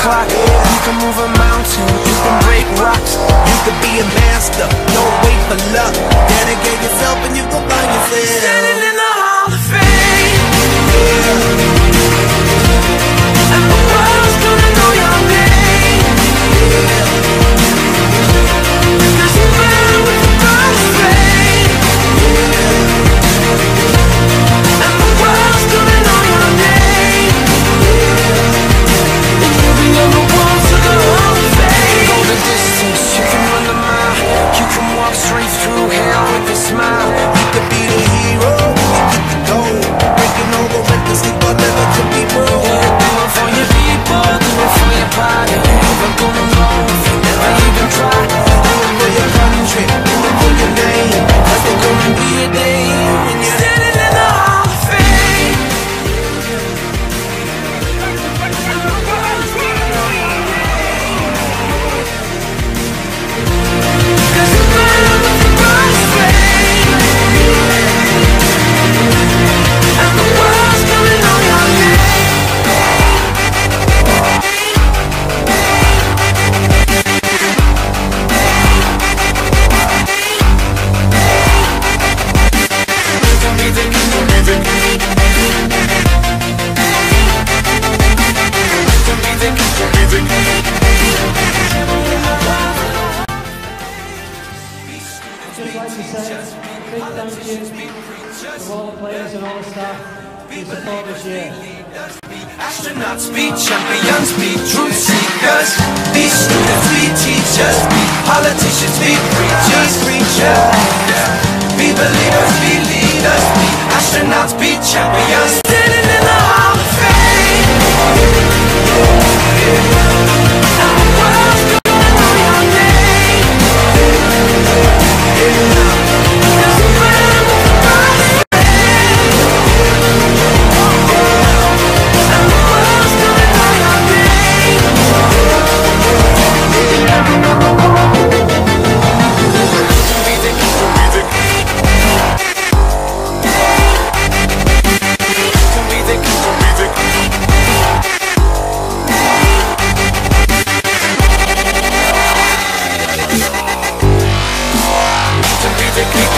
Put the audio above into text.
clock. You can move a mountain, you can break rocks. You could be a master, don't wait for luck. Dedicate yourself and you go find yourself standing in the Hall of Fame. And the world's gonna know your name. Cause you burn with the most flame. And the world's gonna know your name. And you'll be number one to the Hall of Fame. Go the distance, you can run the mile. You can walk straight through hell with a smile. You could be the hero, you get the gold. Breaking all the records that thought never could be broke. Yeah, do it for your people, do it for your pride. You ain't never gonna know if you never even try. Do it for your country, do it for your name. Cause there's gonna be a day when you're standing in the Hall of Fame. Cause you burn with the most flame. And the world's gonna know your name. You can be the king of music. You can be the king of music. I'd just like to say a big thank you to all the players and all the staff who support this year. Astronauts be champions, be truth seekers, be students, be teachers, be politicians, be preachers, be believers, be leaders, be astronauts, be champions, standing in the Hall of Fame. And the world's gonna know your name. Cause you burn with the most flame. And the world's gonna know your name. You can be the king of music. You can be the king of music. You can be the king.